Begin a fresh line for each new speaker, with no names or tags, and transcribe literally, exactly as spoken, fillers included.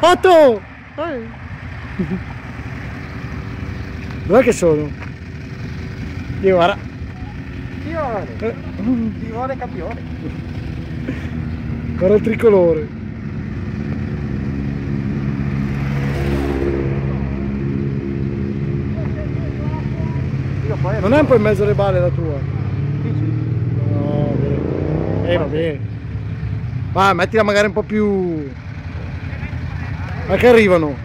Otto! Eh. Dov'è che sono? Dio, guarda.
Campione!
Eh.
Timone campione!
Guarda il tricolore.
Io poi
Non è un po' in mezzo alle balle la tua?
dici?
No, bene. Eh, va bene. Vai, mettila magari un po' più... Ma che arrivano?